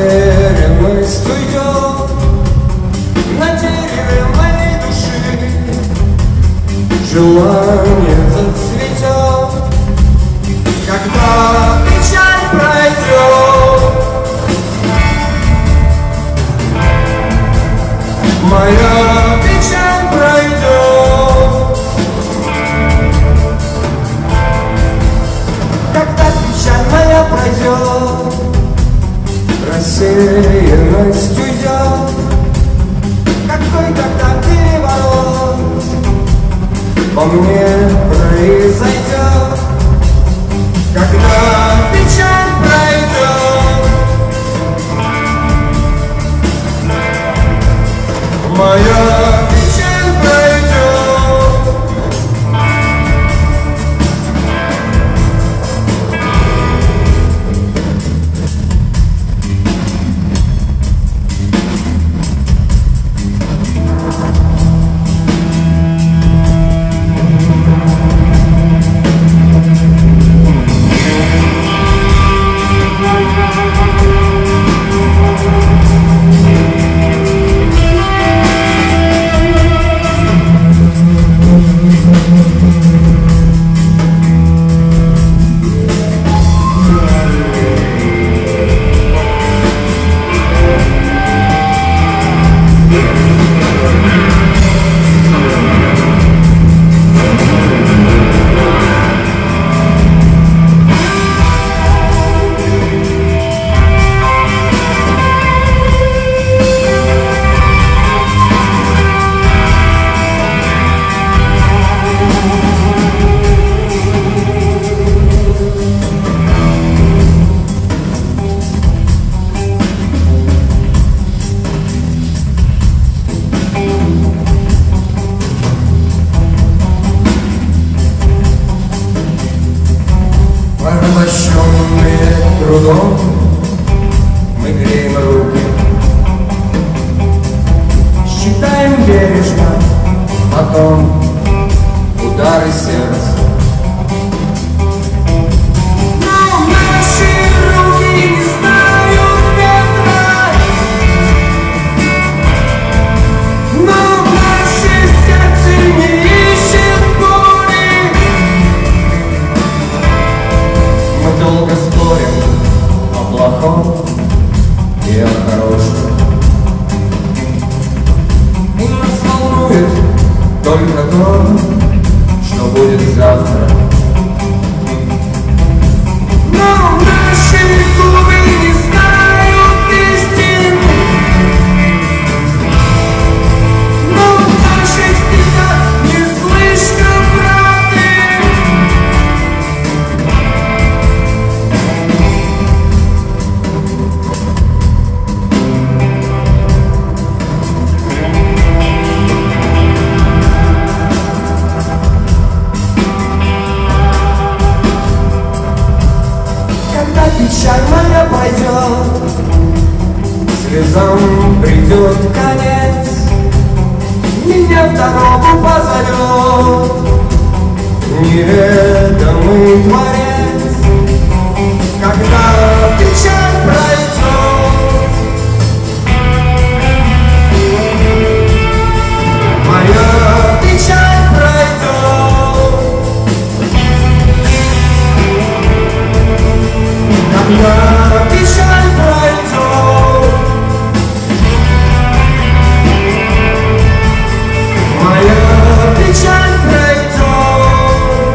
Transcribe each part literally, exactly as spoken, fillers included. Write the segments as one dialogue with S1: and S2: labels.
S1: Растерянность уйдет на дереве моей души, желание зацветет, когда печаль пройдет. Моя печаль пройдет, когда печаль моя пройдет, рассеянность уйдет, какой тогда переворот во мне произойдет, когда печаль пройдет. Моя печаль пройдет. Порабощенные трудом мы греем руки, считаем бережно потом удары сердца. Но наши руки не знают ветра, но наше сердце не ищет боли. Мы долго спорим о плохом и о хорошем, и нас волнует только то, что будет завтра. Но наши губы не знают истины, но в наших стихах не слышно правды. Печаль моя пойдет, слезам придет конец, меня в дорогу позовет неведомый творец. Когда печаль пройдет, моя печаль пройдет, когда печаль пройдет, моя печаль пройдет.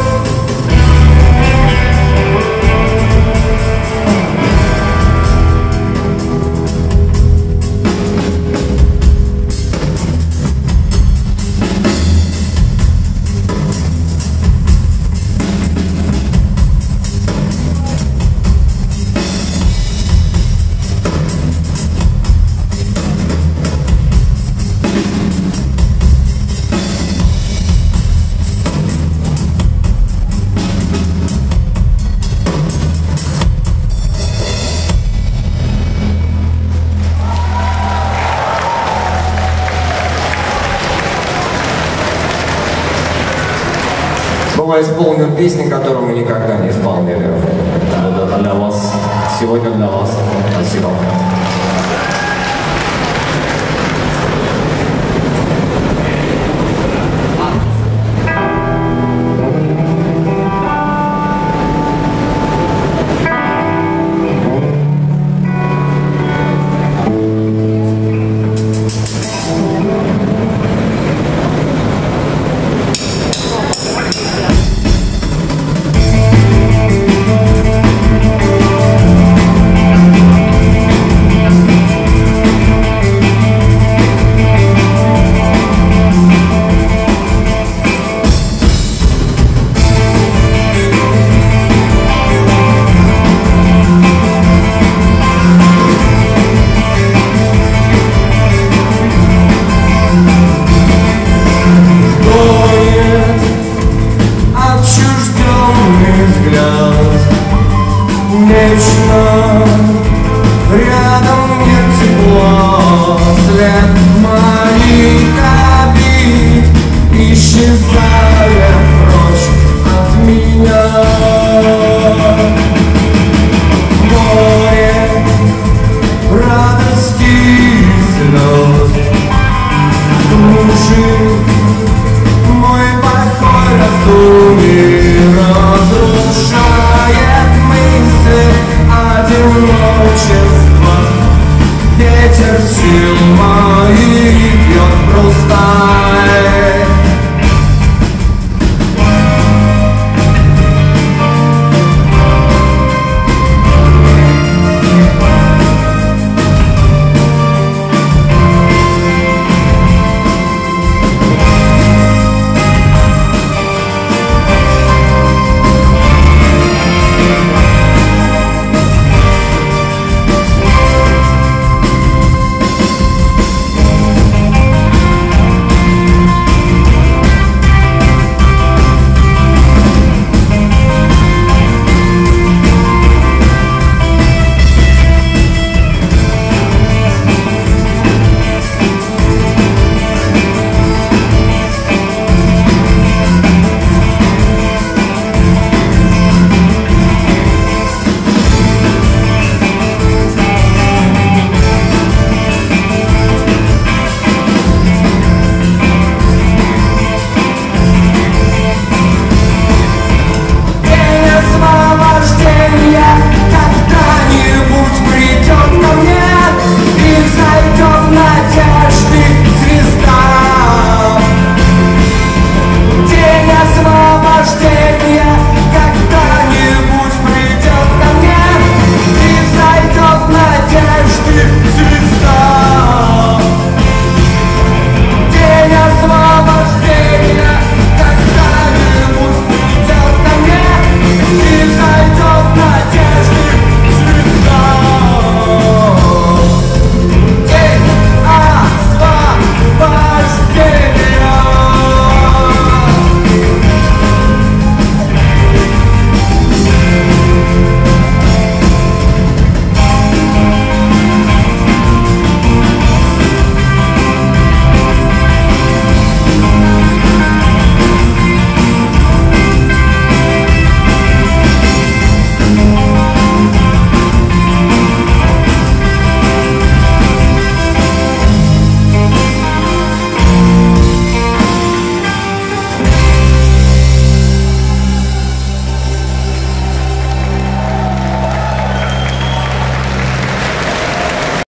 S2: Бывает, исполним песни, которую мы никогда не исполнили.
S3: Да, да, для вас. Сегодня для вас. Спасибо.